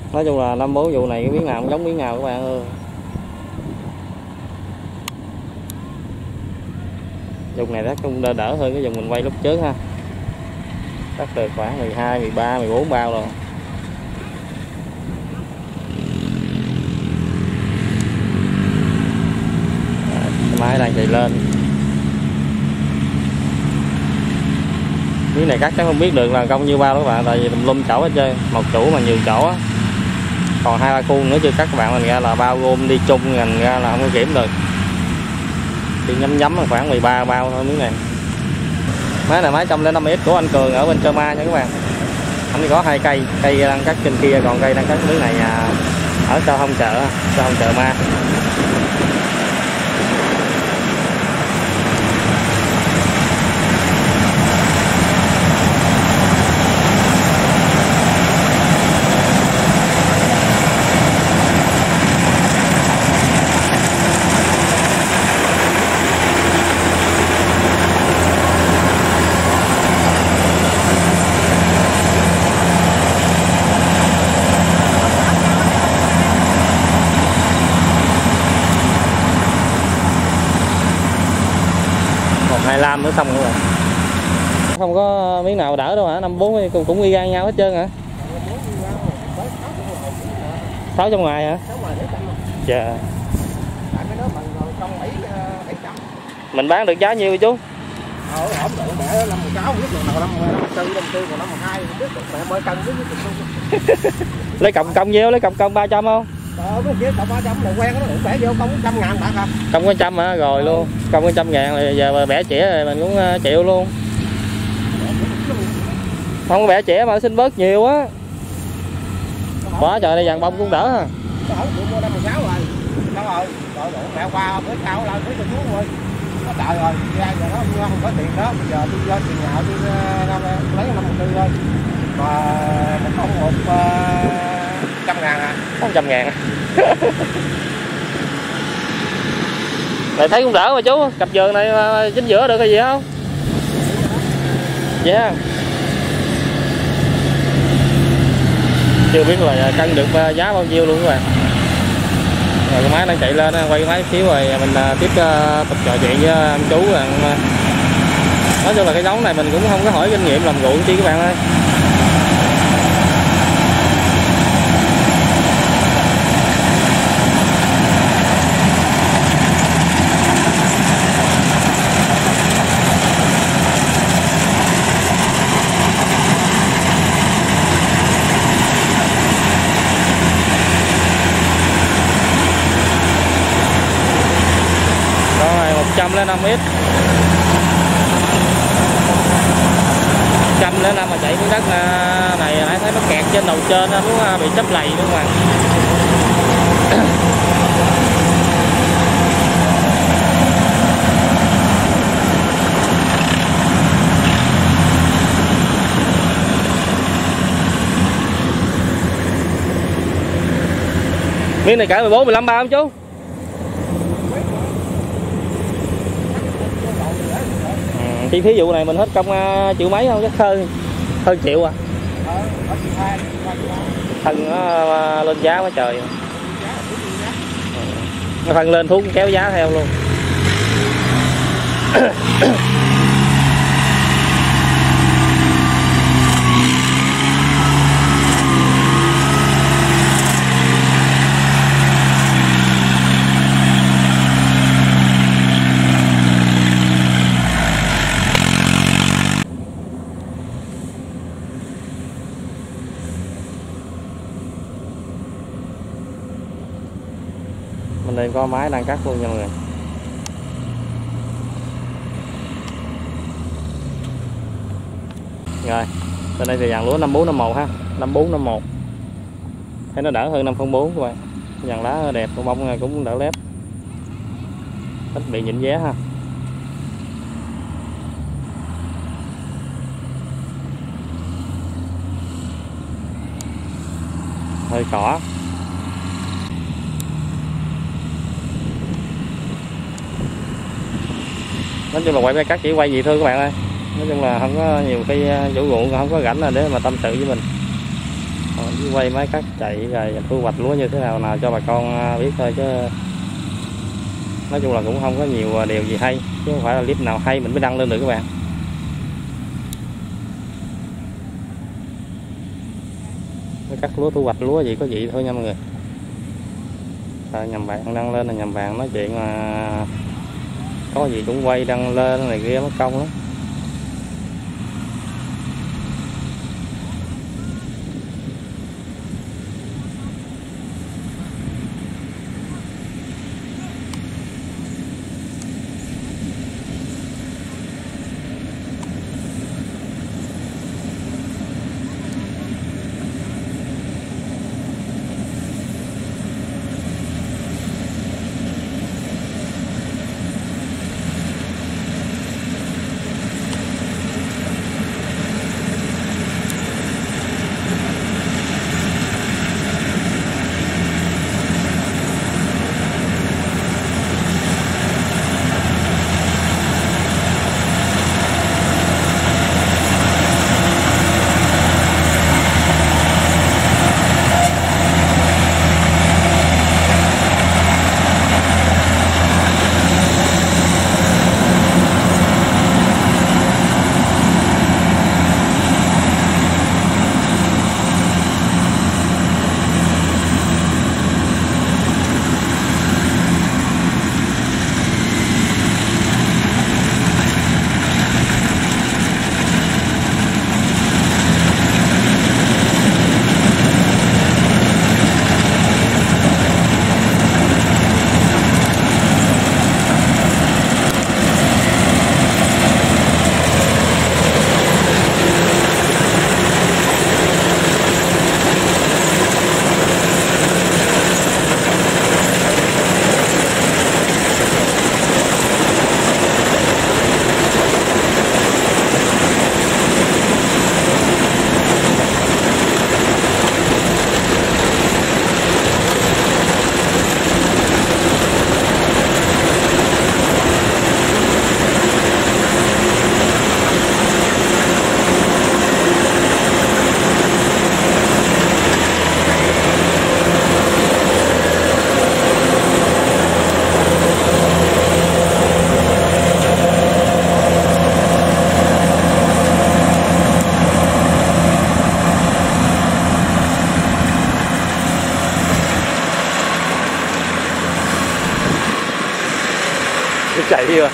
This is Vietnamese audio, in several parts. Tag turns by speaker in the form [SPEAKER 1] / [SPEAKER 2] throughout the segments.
[SPEAKER 1] Nói chung là 5-4 vụ này cái miếng nào cũng giống miếng nào các bạn ơi. Vùng này chắc cũng đỡ hơn cái vùng mình quay lúc trước ha. Chắc từ khoảng 12, 13, 14 bao rồi. Máy đang chạy lên. Miếng này cắt chắc không biết được là công nhiêu bao đó các bạn, tại vì tùm lum chỗ hết trơn, một chủ mà nhiều chỗ á. Còn 2-3 khuôn nữa chưa cắt các bạn, mình ra là bao gom đi chung, thành ra là không có kiểm được. Thì nhắm là khoảng 13 bao thôi miếng này. Máy này máy 105X của anh Cường ở bên Trơ Ma nha các bạn. Anh có 2 cây đang cắt trên kia, còn cây đang cắt miếng này ở sau hông chợ Ma. Còn 25 nữa xong rồi. Không có miếng nào đỡ đâu hả? 54 cũng y gan nhau hết trơn hả? 6 trong ngoài hả? Dạ. Mình bán được giá nhiêu vậy chú? Lấy còng nhiêu? Lấy còng 300 không? Công có 100 hả? Rồi luôn. Công có 100.000 rồi giờ bẻ chĩa rồi mình cũng chịu luôn. Không có bẻ chĩa mà xin bớt nhiều á. Quá trời này vàng bông cũng đỡ ha.
[SPEAKER 2] Trời rồi, ra giờ nó không có tiền đó, bây giờ tôi lên tiền nào tôi lấy 54 thôi. Mà mình không 100.000 à?
[SPEAKER 1] 100.000. Này thấy cũng đỡ mà chú, cặp vườn này chính giữa được hay gì không? Dạ. Yeah. Chưa biết là cân được giá bao nhiêu luôn các bạn. Rồi cái máy đang chạy lên, quay cái máy xíu rồi mình tiếp tục trò chuyện với anh chú. Nói chung là cái giống này mình cũng không có hỏi kinh nghiệm làm ruộng chi các bạn ơi. Rồi 105X 105 mà chạy miếng đất này nãy thấy nó kẹt trên đầu trên, nó bị chấp lầy nữa các bạn. Miếng này cả 14-15 bao không chú? Chi phí vụ này mình hết công triệu mấy không, chắc hơn triệu à. Thân nó lên giá quá trời. Nó phân lên thuốc kéo giá theo luôn. Mình đây có máy đang cắt luôn nha mọi người. Rồi, bên đây thì dàn lúa 5451 ha, 5451. Thấy nó đỡ hơn 504 các bạn. Dàn lá đẹp, con bông này cũng đỡ lép. Ít bị nhịn vé ha. Hơi cỏ. Nói chung là quay cắt chỉ quay gì thôi các bạn ơi. Nói chung là không có nhiều khi vũ ruộng không có rảnh là để mà tâm sự với mình. quay máy cắt chạy rồi thu hoạch lúa như thế nào cho bà con biết thôi, chứ nói chung là cũng không có nhiều điều gì hay, chứ không phải là clip nào hay mình mới đăng lên được các bạn. Mới cắt lúa thu hoạch lúa gì có vậy thôi nha mọi người. Nhầm bạn đăng lên là nhầm bạn nói chuyện mà có gì cũng quay đăng lên này kia mất công lắm. Chạy chưa?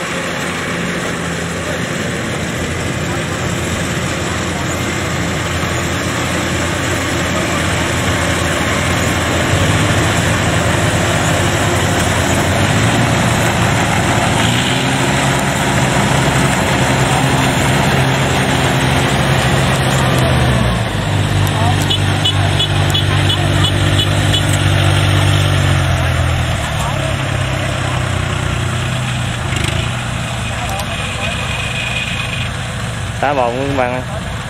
[SPEAKER 1] Tá bồn các bạn ơi.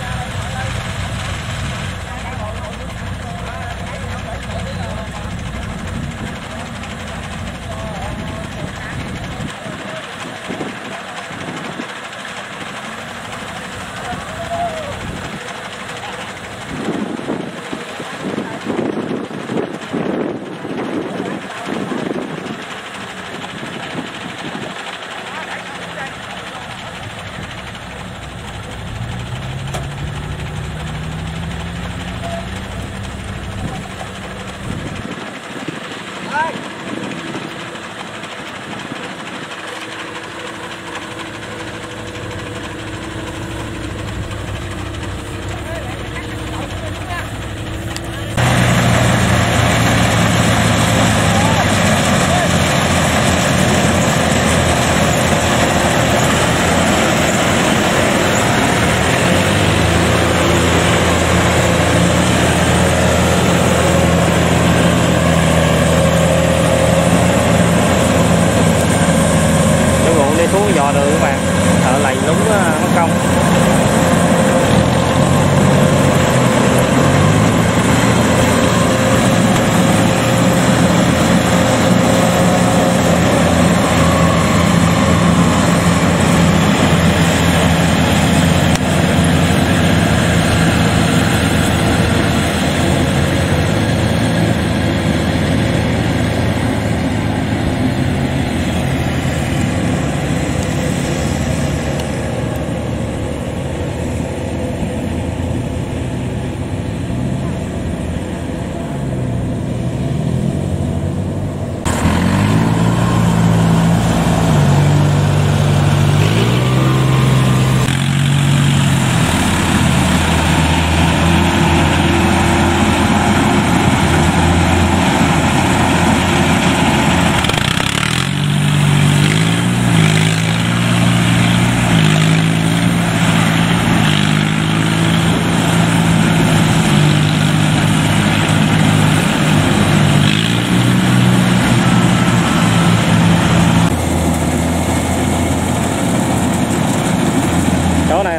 [SPEAKER 1] Xuống dò đường các bạn, sợ lầy lúng mất công.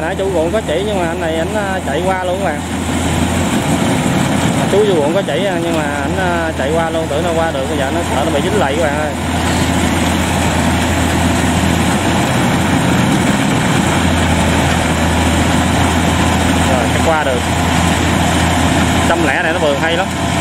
[SPEAKER 1] nãy chủ ruộng có chỉ nhưng mà anh này anh chạy qua luôn các bạn. Chú chủ ruộng có chỉ nhưng mà anh chạy qua luôn, tưởng nó qua được, bây giờ nó sợ nó bị dính lầy các bạn ơi. Rồi chắc qua được. 100 lẻ này nó vườn hay lắm.